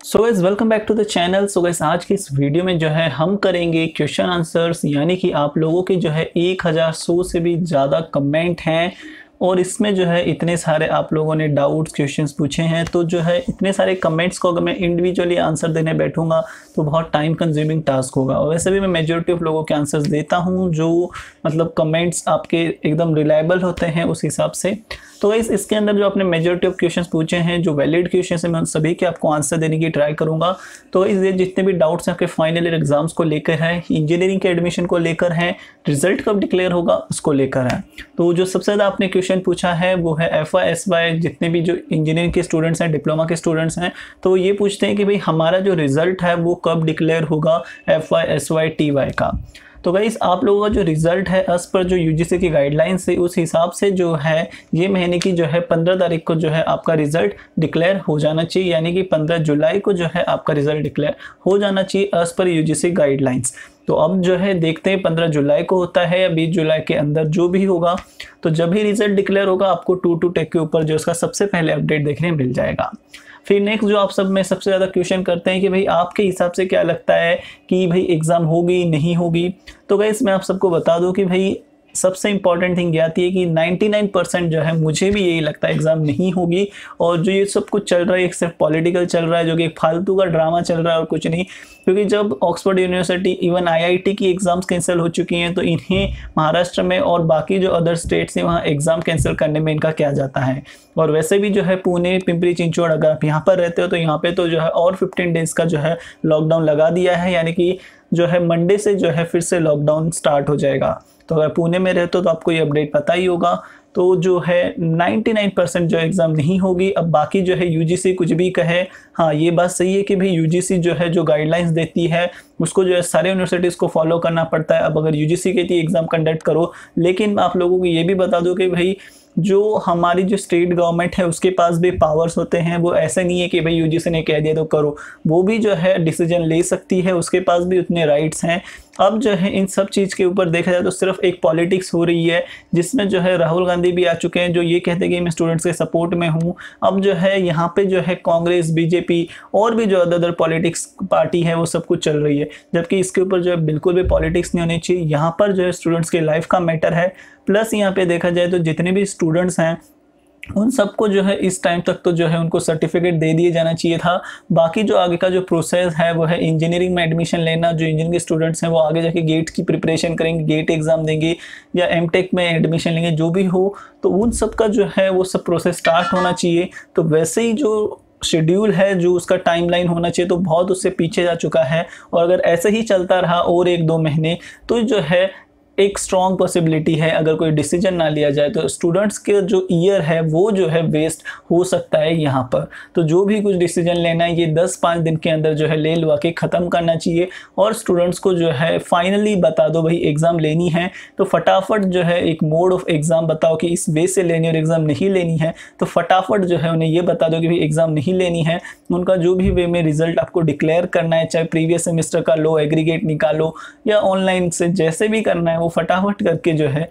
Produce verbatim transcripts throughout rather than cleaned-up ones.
So guys welcome back to the channel. So guys आज की इस वीडियो में जो है हम करेंगे क्वेश्चन आंसर्स, यानी कि आप लोगों के जो है एक हज़ार सौ से भी ज़्यादा कमेंट हैं और इसमें जो है इतने सारे आप लोगों ने डाउट्स क्वेश्चंस पूछे हैं, तो जो है इतने सारे कमेंट्स को अगर मैं इंडिविजुअली आंसर देने बैठूंगा तो बहुत टाइम कंज्यूमिंग टास्क होगा। और वैसे भी मैं मेजॉरिटी ऑफ लोगों के आंसर्स देता हूं जो मतलब कमेंट्स आपके एकदम रिलायबल होते हैं उस हिसाब से। तो गाइस इसके अंदर जो आपने मेजॉरिटी ऑफ क्वेश्चंस पूछे हैं जो वैलिड क्वेश्चंस हैं, मैं उन सभी के आपको आंसर देने की ट्राई करूंगा। तो इस जितने भी डाउट्स हैं आपके फाइनल ईयर एग्जाम्स को लेकर है, इंजीनियरिंग के एडमिशन को लेकर है, रिजल्ट कब डिक्लेयर होगा उसको लेकर है। तो जो सबसे ज़्यादा आपने क्वेश्चन पूछा है वो है एफ वाई एस वाई, जितने भी जो इंजीनियरिंग के स्टूडेंट्स हैं, डिप्लोमा के स्टूडेंट्स हैं, तो ये पूछते हैं कि भाई हमारा जो रिजल्ट है वो कब डिक्लेयर होगा F Y S Y T Y का। तो गाइस आप लोगों का जो रिजल्ट है एज पर जो यूजीसी की गाइडलाइंस है उस हिसाब से जो है ये महीने की जो है पंद्रह तारीख को जो है आपका रिजल्ट डिक्लेयर हो जाना चाहिए, यानी कि पंद्रह जुलाई को जो है आपका रिजल्ट डिक्लेयर हो जाना चाहिए एज पर यूजीसी गाइडलाइंस। तो अब जो है देखते हैं पंद्रह जुलाई को होता है या बीस जुलाई के अंदर जो भी होगा, तो जब भी रिजल्ट डिक्लेयर होगा आपको टू टू टेक के ऊपर जो उसका सबसे पहले अपडेट देखने मिल जाएगा। फिर नेक्स्ट जो आप सब में सबसे ज़्यादा क्वेश्चन करते हैं कि भाई आपके हिसाब से क्या लगता है कि भाई एग्ज़ाम होगी नहीं होगी। तो गाइस मैं आप सबको बता दूं कि भाई सबसे इंपॉर्टेंट थिंग ये आती है कि निन्यानवे परसेंट जो है मुझे भी यही लगता है एग्ज़ाम नहीं होगी। और जो ये सब कुछ चल रहा है सिर्फ पॉलिटिकल चल रहा है, जो कि एक फालतू का ड्रामा चल रहा है और कुछ नहीं। क्योंकि जब Oxford University even I I T की एग्ज़ाम्स कैंसिल हो चुकी हैं तो इन्हें महाराष्ट्र में और बाकी जो अदर स्टेट्स हैं वहाँ एग्ज़ाम कैंसिल करने में इनका क्या जाता है। और वैसे भी जो है पुणे, पिंपरी चिंचवड़ अगर आप यहाँ पर रहते हो तो यहाँ पे तो जो है और फिफ्टीन डेज़ का जो है लॉकडाउन लगा दिया है, यानी कि जो है मंडे से जो है फिर से लॉकडाउन स्टार्ट हो जाएगा। तो अगर पुणे में रहते हो तो आपको ये अपडेट पता ही होगा। तो जो है निन्यानवे परसेंट जो एग्ज़ाम नहीं होगी। अब बाकी जो है यूजीसी कुछ भी कहे, हाँ ये बात सही है कि भाई यूजीसी जो है जो गाइडलाइंस देती है उसको जो है सारे यूनिवर्सिटीज़ को फॉलो करना पड़ता है। अब अगर यूजीसी कहती है एग्ज़ाम कंडक्ट करो, लेकिन आप लोगों को ये भी बता दो कि भाई जो हमारी जो स्टेट गवर्नमेंट है उसके पास भी पावर्स होते हैं। वो ऐसे नहीं है कि भाई यूजीसी ने कह दिया तो करो, वो भी जो है डिसीजन ले सकती है, उसके पास भी उतने राइट्स हैं। अब जो है इन सब चीज़ के ऊपर देखा जाए तो सिर्फ एक पॉलिटिक्स हो रही है, जिसमें जो है राहुल गांधी भी आ चुके हैं जो ये कहते हैं कि मैं स्टूडेंट्स के सपोर्ट में हूँ। अब जो है यहाँ पे जो है कांग्रेस, बीजेपी और भी जो अदर अदर पॉलिटिक्स पार्टी है वो सब कुछ चल रही है, जबकि इसके ऊपर जो है बिल्कुल भी पॉलिटिक्स नहीं होनी चाहिए। यहाँ पर जो है स्टूडेंट्स के लाइफ का मैटर है। प्लस यहाँ पे देखा जाए तो जितने भी स्टूडेंट्स हैं उन सबको जो है इस टाइम तक तो जो है उनको सर्टिफिकेट दे दिए जाना चाहिए था। बाकी जो आगे का जो प्रोसेस है वो है इंजीनियरिंग में एडमिशन लेना। जो इंजीनियरिंग के स्टूडेंट्स हैं वो आगे जाके गेट की प्रिपरेशन करेंगे, गेट एग्जाम देंगे या एम टेक में एडमिशन लेंगे, जो भी हो, तो उन सब का जो है वो सब प्रोसेस स्टार्ट होना चाहिए। तो वैसे ही जो शेड्यूल है, जो उसका टाइमलाइन होना चाहिए, तो बहुत उससे पीछे जा चुका है। और अगर ऐसे ही चलता रहा और एक दो महीने तो जो है एक स्ट्रॉन्ग पॉसिबिलिटी है अगर कोई डिसीजन ना लिया जाए तो स्टूडेंट्स के जो ईयर है वो जो है वेस्ट हो सकता है यहाँ पर। तो जो भी कुछ डिसीजन लेना है ये दस पाँच दिन के अंदर जो है ले लुआ के ख़त्म करना चाहिए। और स्टूडेंट्स को जो है फाइनली बता दो भाई एग्ज़ाम लेनी है तो फटाफट जो है एक मोड ऑफ एग्ज़ाम बताओ कि इस वे से लेनी और एग्ज़ाम नहीं लेनी है, तो फटाफट जो है उन्हें ये बता दो कि भाई एग्ज़ाम नहीं लेनी है। उनका जो भी वे में रिजल्ट आपको डिक्लेयर करना है, चाहे प्रीवियस सेमेस्टर का लो, एग्रीगेट निकालो या ऑनलाइन से जैसे भी करना है, वो फटाफट करके जो है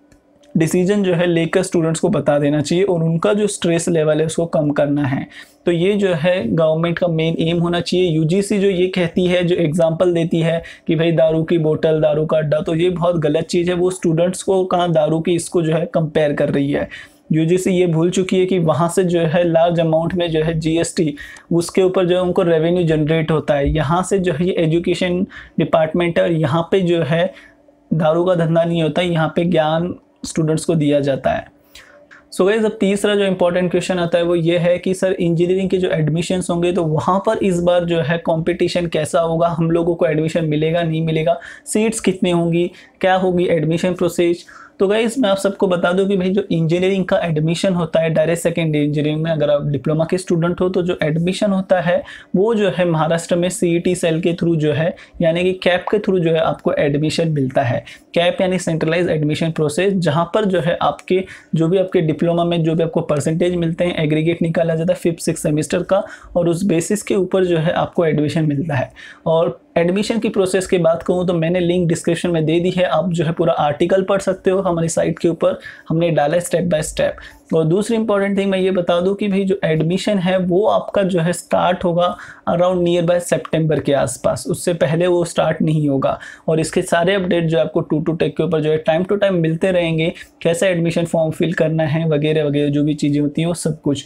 डिसीजन जो है लेकर स्टूडेंट्स को बता देना चाहिए और उनका जो स्ट्रेस लेवल है उसको कम करना है। तो ये जो है गवर्नमेंट का मेन एम होना चाहिए। यूजीसी जो ये कहती है, जो एग्जांपल देती है कि भाई दारू की बोतल, दारू का अड्डा, तो ये बहुत गलत चीज़ है। वो स्टूडेंट्स को कहाँ दारू की इसको जो है कंपेयर कर रही है। यूजीसी ये भूल चुकी है कि वहाँ से जो है लार्ज अमाउंट में जो है जीएसटी उसके ऊपर जो है उनको रेवेन्यू जनरेट होता है। यहाँ से जो है ये एजुकेशन डिपार्टमेंट है और यहाँ पे जो है दारू का धंधा नहीं होता, यहाँ पे ज्ञान स्टूडेंट्स को दिया जाता है। सो गाइस अब तीसरा जो इम्पोर्टेंट क्वेश्चन आता है वो ये है कि सर इंजीनियरिंग के जो एडमिशन्स होंगे तो वहाँ पर इस बार जो है कंपटीशन कैसा होगा, हम लोगों को एडमिशन मिलेगा नहीं मिलेगा, सीट्स कितनी होंगी, क्या होगी एडमिशन प्रोसेस। तो गाइस मैं आप सबको बता दूं कि भाई जो इंजीनियरिंग का एडमिशन होता है डायरेक्ट सेकेंड इंजीनियरिंग में, अगर आप डिप्लोमा के स्टूडेंट हो तो जो एडमिशन होता है वो जो है महाराष्ट्र में सीईटी सेल के थ्रू जो है यानी कि कैप के थ्रू जो है आपको एडमिशन मिलता है। कैप यानी सेंट्रलाइज एडमिशन प्रोसेस, जहाँ पर जो है आपके जो भी आपके डिप्लोमा में जो भी आपको परसेंटेज मिलते हैं एग्रीगेट निकाला जाता है फिफ्थ सिक्स सेमेस्टर का और उस बेसिस के ऊपर जो है आपको एडमिशन मिलता है। और एडमिशन की प्रोसेस की बात कहूँ तो मैंने लिंक डिस्क्रिप्शन में दे दी है, आप जो है पूरा आर्टिकल पढ़ सकते हो हमारी साइट के ऊपर, हमने डाला है स्टेप बाय स्टेप। और दूसरी इंपॉर्टेंट थिंग मैं ये बता दूं कि भाई जो एडमिशन है वो आपका जो है स्टार्ट होगा अराउंड नियर बाय सितंबर के आसपास, उससे पहले वो स्टार्ट नहीं होगा। और इसके सारे अपडेट जो आपको टू टू टेक के ऊपर जो है टाइम टू टाइम मिलते रहेंगे, कैसे एडमिशन फॉर्म फिल करना है वगैरह वगैरह जो भी चीज़ें होती हैं वो सब कुछ।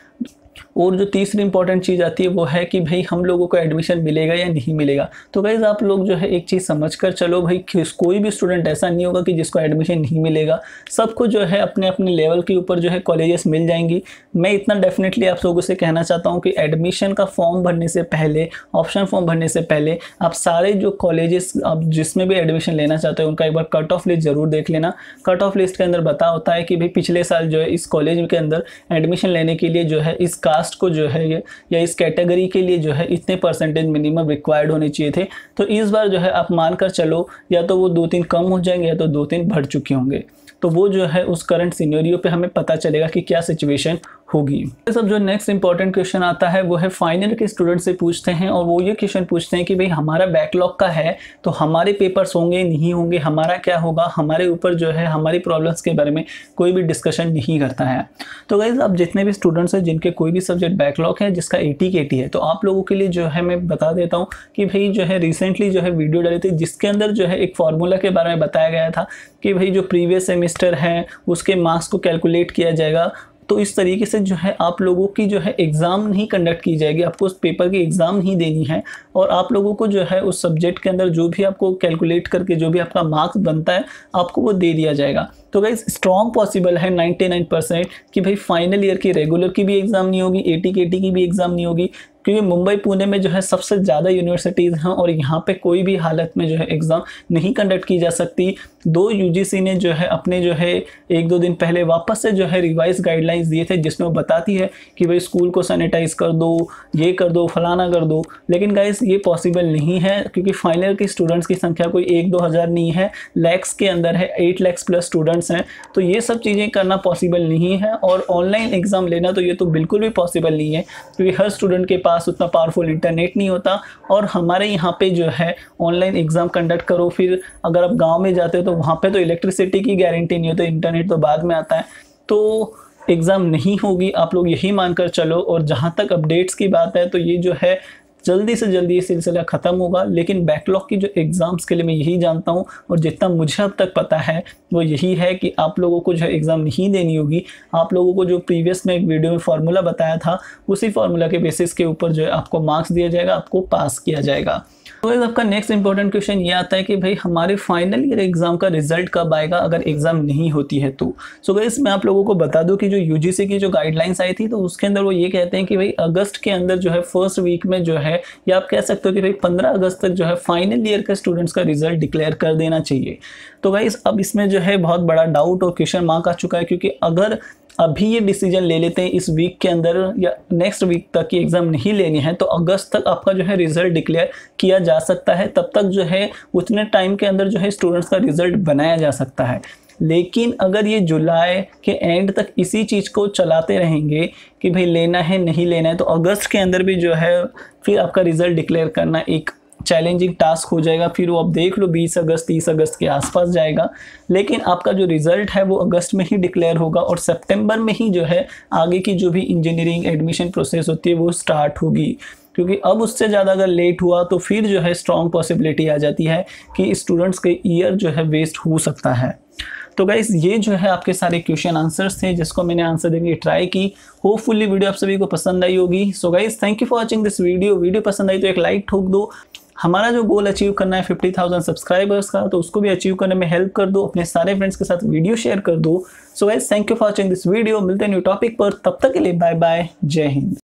और जो तीसरी इंपॉर्टेंट चीज़ आती है वो है कि भाई हम लोगों को एडमिशन मिलेगा या नहीं मिलेगा। तो गाइज आप लोग जो है एक चीज़ समझ कर चलो भाई, कोई भी स्टूडेंट ऐसा नहीं होगा कि जिसको एडमिशन नहीं मिलेगा, सबको जो है अपने अपने लेवल के ऊपर जो है कॉलेजेस मिल जाएंगी। मैं इतना डेफिनेटली आप लोगों से कहना चाहता हूँ कि एडमिशन का फॉर्म भरने से पहले, ऑप्शन फॉर्म भरने से पहले आप सारे जो कॉलेजेस आप जिसमें भी एडमिशन लेना चाहते हो उनका एक बार कट ऑफ लिस्ट जरूर देख लेना। कट ऑफ लिस्ट के अंदर बता होता है कि भाई पिछले साल जो है इस कॉलेज के अंदर एडमिशन लेने के लिए जो है इस कास्ट को जो है ये या इस कैटेगरी के लिए जो है इतने परसेंटेज मिनिमम रिक्वायर्ड होने चाहिए थे। तो इस बार जो है आप मानकर चलो या तो वो दो तीन कम हो जाएंगे या तो दो तीन बढ़ चुके होंगे। तो वो जो है उस करंट सिनेरियो पे हमें पता चलेगा कि क्या सिचुएशन होगी। सब जो नेक्स्ट इंपॉर्टेंट क्वेश्चन आता है वो है फाइनल के स्टूडेंट से पूछते हैं, और वो ये क्वेश्चन पूछते हैं कि भाई हमारा बैकलॉग का है तो हमारे पेपर्स होंगे नहीं होंगे, हमारा क्या होगा, हमारे ऊपर जो है हमारी प्रॉब्लम्स के बारे में कोई भी डिस्कशन नहीं करता है। तो गाइज अब जितने भी स्टूडेंट्स हैं जिनके कोई भी सब्जेक्ट बैकलॉग है जिसका एटी के एटी है, तो आप लोगों के लिए जो है मैं बता देता हूँ कि भाई जो है रिसेंटली जो है वीडियो डाली थी जिसके अंदर जो है एक फार्मूला के बारे में बताया गया था कि भाई जो प्रीवियस सेमेस्टर है उसके मार्क्स को कैलकुलेट किया जाएगा। तो इस तरीके से जो है आप लोगों की जो है एग्ज़ाम नहीं कंडक्ट की जाएगी, आपको उस पेपर की एग्ज़ाम नहीं देनी है, और आप लोगों को जो है उस सब्जेक्ट के अंदर जो भी आपको कैलकुलेट करके जो भी आपका मार्क्स बनता है आपको वो दे दिया जाएगा। तो गाइस स्ट्रॉन्ग पॉसिबल है निन्यानवे परसेंट कि भाई फाइनल ईयर की रेगुलर की भी एग्ज़ाम नहीं होगी, एटी के एटी की भी एग्ज़ाम नहीं होगी, क्योंकि मुंबई पुणे में जो है सबसे ज़्यादा यूनिवर्सिटीज़ हैं और यहाँ पे कोई भी हालत में जो है एग्ज़ाम नहीं कंडक्ट की जा सकती। दो यूजीसी ने जो है अपने जो है एक दो दिन पहले वापस से जो है रिवाइज गाइडलाइंस दिए थे जिसमें वो बताती है कि भाई स्कूल को सैनिटाइज कर दो, ये कर दो, फलाना कर दो। लेकिन गाइस ये पॉसिबल नहीं है क्योंकि फाइनल की स्टूडेंट्स की संख्या कोई एक दो हज़ार नहीं है, लैक्स के अंदर है, एट लैक्स प्लस स्टूडेंट्स हैं। तो ये सब चीज़ें करना पॉसिबल नहीं है, और ऑनलाइन एग्ज़ाम लेना तो ये तो बिल्कुल भी पॉसिबल नहीं है क्योंकि हर स्टूडेंट के पास उतना पावरफुल इंटरनेट नहीं होता। और हमारे यहाँ पे जो है ऑनलाइन एग्ज़ाम कंडक्ट करो, फिर अगर आप गांव में जाते हो तो वहाँ पे तो इलेक्ट्रिसिटी की गारंटी नहीं होती, इंटरनेट तो बाद में आता है, तो एग्ज़ाम नहीं होगी, आप लोग यही मानकर चलो। और जहाँ तक अपडेट्स की बात है तो ये जो है जल्दी से जल्दी ये सिलसिला ख़त्म होगा। लेकिन बैकलॉग की जो एग्ज़ाम्स के लिए मैं यही जानता हूँ और जितना मुझे अब तक पता है वो यही है कि आप लोगों को जो है एग्ज़ाम नहीं देनी होगी। आप लोगों को जो प्रीवियस में एक वीडियो में फार्मूला बताया था उसी फार्मूला के बेसिस के ऊपर जो है आपको मार्क्स दिया जाएगा, आपको पास किया जाएगा। तो गाइस आपका नेक्स्ट इंपॉर्टेंट क्वेश्चन ये आता है कि भाई हमारे फाइनल ईयर एग्जाम का रिजल्ट कब आएगा अगर एग्जाम नहीं होती है तो। सो गाइस मैं आप लोगों को बता दूं कि जो यूजीसी की जो गाइडलाइंस आई थी तो उसके अंदर वो ये कहते हैं कि भाई अगस्त के अंदर जो है फर्स्ट वीक में जो है, या आप कह सकते हो कि भाई पंद्रह अगस्त तक जो है फाइनल ईयर के स्टूडेंट्स का रिजल्ट डिक्लेयर कर देना चाहिए। तो गाइस अब इसमें जो है बहुत बड़ा डाउट और क्वेश्चन मार्क आ चुका है, क्योंकि अगर अभी ये डिसीजन ले लेते हैं इस वीक के अंदर या नेक्स्ट वीक तक की एग्जाम नहीं लेनी है तो अगस्त तक आपका जो है रिजल्ट डिक्लेयर किया जा सकता है। तब तक जो है उतने टाइम के अंदर जो है स्टूडेंट्स का रिजल्ट बनाया जा सकता है। लेकिन अगर ये जुलाई के एंड तक इसी चीज़ को चलाते रहेंगे कि भाई लेना है नहीं लेना है, तो अगस्त के अंदर भी जो है फिर आपका रिजल्ट डिक्लेयर करना एक चैलेंजिंग टास्क हो जाएगा। फिर वो आप देख लो बीस अगस्त तीस अगस्त के आसपास जाएगा, लेकिन आपका जो रिजल्ट है वो अगस्त में ही डिक्लेयर होगा और सितंबर में ही जो है आगे की जो भी इंजीनियरिंग एडमिशन प्रोसेस होती है वो स्टार्ट होगी। क्योंकि अब उससे ज़्यादा अगर लेट हुआ तो फिर जो है स्ट्रॉन्ग पॉसिबिलिटी आ जाती है कि स्टूडेंट्स के ईयर जो है वेस्ट हो सकता है। तो गाइस ये जो है आपके सारे क्वेश्चन आंसर्स थे जिसको मैंने आंसर देने की ट्राई की। होपफुली वीडियो आप सभी को पसंद आई होगी। So guys thank you for watching this video. Video पसंद आई तो एक लाइक ठोक दो। हमारा जो गोल अचीव करना है फिफ्टी थाउजेंड सब्सक्राइबर्स का, तो उसको भी अचीव करने में हेल्प कर दो। अपने सारे फ्रेंड्स के साथ वीडियो शेयर कर दो। So guys thank you for watching this video. मिलते हैं न्यू टॉपिक पर, तब तक के लिए बाय बाय, जय हिंद।